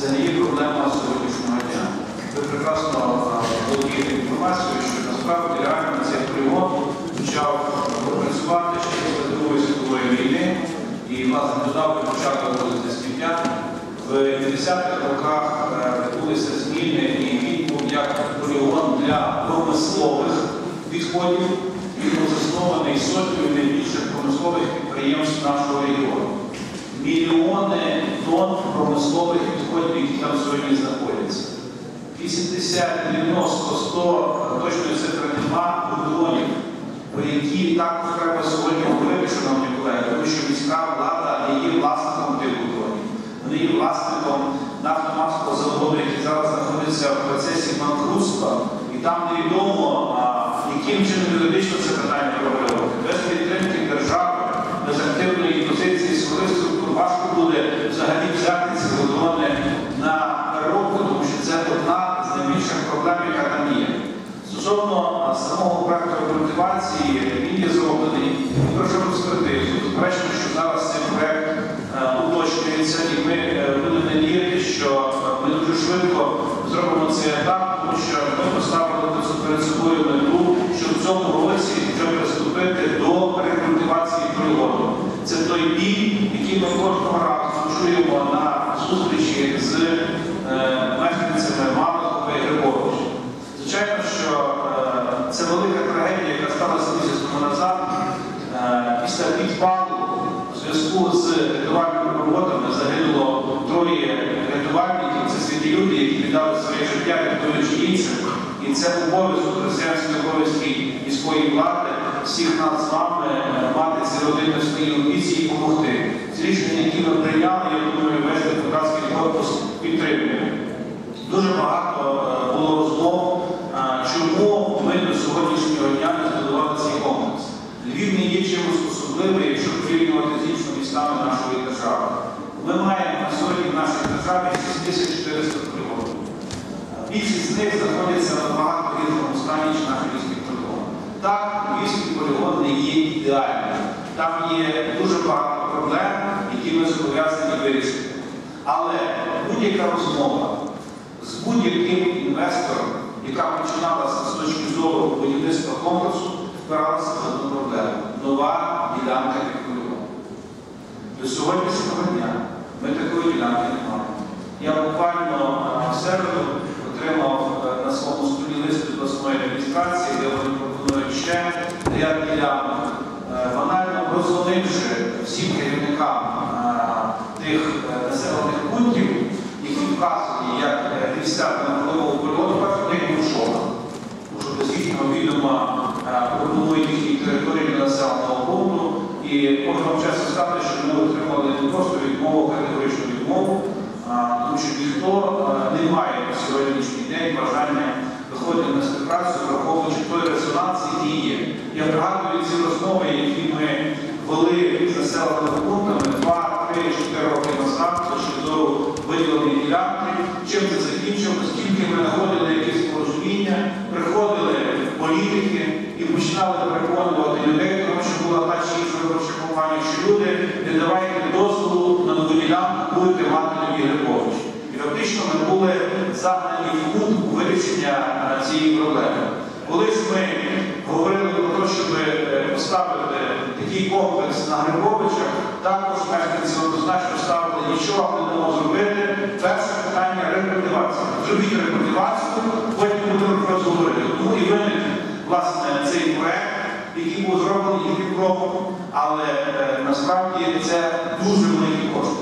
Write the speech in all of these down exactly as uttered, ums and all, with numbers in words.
це не є проблема сьогоднішнього дня. Ви прекрасно володієте інформацією, що насправді реально цей полігон почав працювати ще після Другої світової війни і, власне, додав початок розвитку сміття. В п'ятдесятих роках відбулися зміни і він був як полігон для промислових відходів. Він був заснований сотнею найбільших промислових підприємств нашого регіону. Мільйони тонн промислових відходів, які там сьогодні знаходяться. вісімдесят, дев'яносто, сто, точної цифри нема, мільйонів, про які також треба сьогодні говорити, шановні колеги, тому що міська влада не є власником тих мільйонів. Вони є власником нафтомавського заводу, який зараз знаходиться в процесі банкрутства, і там невідомо, яким чином юридично це питання врегулювати. Без підтримки держави, без активної позиції силових структур важко буде взагалі взяти ці водони на переробку, тому що це одна з найбільших проблем, яка там є. Стосовно самого проекту рекультивації, він є зроблений. Прошу експертизу. Безперечно, що зараз цей проект уточнюється, і ми будемо надіяти, що ми дуже швидко зробимо цей етап, тому що ми поставили перед собою мету, щоб в цьому році вже приступити до рекультивації полігону. Це той бій, який ми кожного разу чуємо на зустрічі з мешканцями Малахова і Грибовича. Звичайно, що це велика трагедія, яка сталася місяць тому назад. Після підпалу у зв'язку з рятувальними роботами загинуло троє рятувальників. Це святі люди, які віддали своє життя, рятуючи інших. І це обов'язок, християнський обов'язки міської влади, всіх нас з вами мати ці родини в своїй опіці і допомогти. Ці рішення, які ми прийняли, я думаю, весь депутатський корпус підтримує. Дуже багато було розмов, чому ми до сьогоднішнього дня не збудували цей комплекс. Львів не є чимось особливим, якщо порівнювати з іншими містами нашої держави. Ми маємо на сьогодні в нашій державі шість тисяч чотириста полігонів. Більшість з них знаходяться на багато різному стані, ніж наші львівські полігони. Так, львівський полігон не є ідеальним. Там є дуже багато проблем, які ми зобов'язані вирішити. Але будь-яка розмова з будь-яким інвестором, яка починалася з точки зору будівництва комплексу, впиралася в одну проблему – нова ділянка під полігоном. До сьогоднішнього дня ми такої ділянки не маємо. Я буквально в середу отримав на своєму столі лист від обласної адміністрації, де вони пропонують ще ряд ділянок, банально прозвонивши всім керівникам тих населених пунктів, які вказані як місця на можливому полігону, перше, в них був шок. Тому що без їхнього відома пропонують їхні території для населеного пункту. І можна вам чесно сказати, що ми отримали не просто відмову, категоричну відмову, тому що ніхто не має на сьогоднішній день бажання виходити на співпрацю, враховуючи той резонанс, який є. Я пригадую ці розмови, які ми вели з населеними пунктами два, три, чотири роки назад, з точки зору виділення ділянки, чим це закінчилось, скільки ми знаходили якісь порозуміння, приходили політики і починали переконувати людей, тому що була та чи інша виборча компанія, що люди не давайте дозволу на нову ділянку, будете мати нові Грибовичі. І фактично ми були загнані в кут у вирішення цієї проблеми. Коли ж ми говорили про те, щоб поставити такий комплекс на Грибовичах, також мешканці однозначно ставили нічого не можемо зробити. Перше питання – рекультивація. Зробіть рекультивацію, потім будемо про це говорити. Тому і виник, власне, цей проект, який був зроблений тільки кроком, але е, насправді це дуже великі кошти.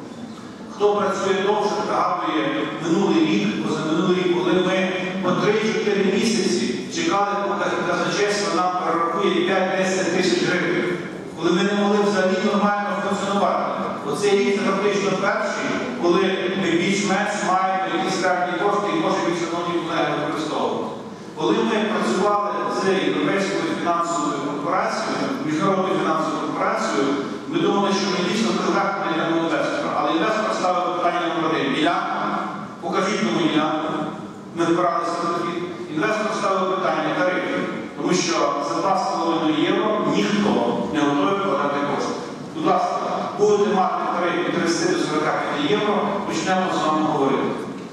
Хто працює довше, пригадує минулий рік, позаминулий рік, коли ми по три-чотири місяці чекали, поки казначейство нам перерахує п'ять-десять тисяч гривень, коли ми не могли взагалі нормально функціонувати. Оцей рік це фактично перший, коли ми більш-менш маємо якісь реальні кошти і можемо їх, шановні колеги, використовувати. Коли ми працювали з Європейською фінансовою корпорацією, Міжнародною фінансовою корпорацією, ми думали, що ми дійсно прилегко для інвестора. Але інвестор ставив питання номер один. Ділянка, покажіть нову ділянку. Ми впиралися на такі. Інвестор ставив питання тарифів, тому що за два з половиною євро ніхто не готовий вкладати кошти. Будь ласка, будете мати тариф від тридцяти до сорок п'ять євро, почнемо з вами говорити.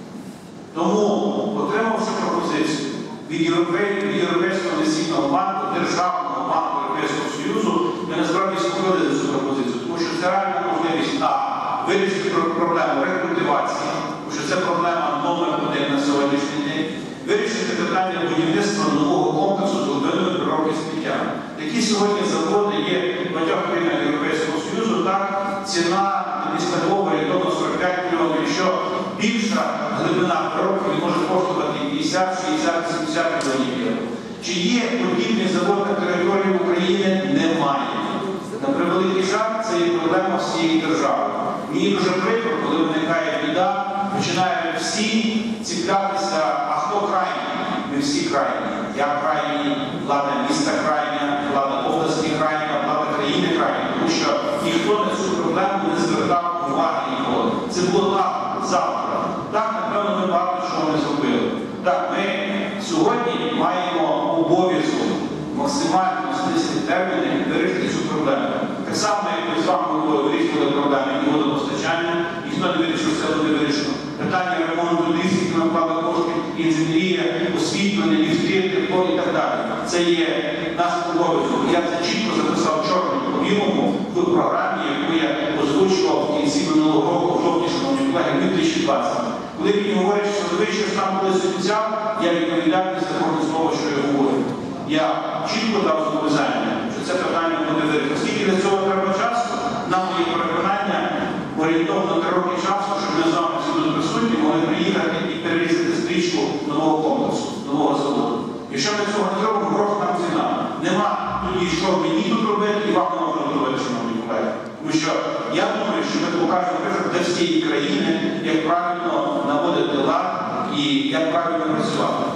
Тому, отримавши пропозицію від Європейського інвестиційного банку, Державного банку Європейського Союзу, ми насправді схвалили цю пропозицію, тому що це реальна можливість а. вирішити проблему рекультивації, тому що це проблема номер один на сьогоднішній день, вирішити питання будівництва нового комплексу з глибинною переробки сміття. Такі сьогодні заводи є в багатьох країнах Європейського Союзу, так ціна містового орієнтовно сорок п'ять мільйонів, якщо більша глибина переробки може коштувати п'ятдесят, шістдесят, сімдесят мільйонів євро. Чи є подібний завод на території України? Немає. На превеликий жаль, це є проблема всієї держави. Мені дуже прикро, коли виникає біда, починають всі цікавитися, а хто крайній? Ми всі крайні. Я крайній, влада міста крайня, влада області крайня, влада країни крайня, тому що ніхто на цю проблему не звертав уваги ніколи. Це було так, завтра. Так, напевно, ми багато чого не зробили. Так, ми сьогодні маємо обов'язок максимально знизити терміни і вирішити цю проблему. Так само, як ми з вами вирішували проблеми і водопостачання, ніхто не вирішив, що це буде вирішено. Питання ремонту лісів, які накладали кошти, інженерія, освітлення, ліфти, тепло і так далі. Це є наш обов'язок. Я це чітко записав чорним по білому в програмі, яку я озвучував в кінці минулого року, в жовтні, шановні колеги, дві тисячі двадцятого. Коли мені говорять, що ви щось там колись обіцяв, я відповідаю за кожне слово, що я говорю. Я чітко дав зобов'язання, що це питання буде вирішено. Скільки для цього треба часу, нам є переконання, орієнтовно три роки часу, щоб ми з вами всі тут присутні, могли приїхати і перерізати стрічку нового комплексу, нового заводу. Якщо ми цього не зробимо, гроші нам ціна. Нема тоді, що мені тут робити, і вам не можна робити, шановні колеги. Тому що я думаю, що ми покажемо приклад для всієї країни, як правильно наводити лад і як правильно працювати.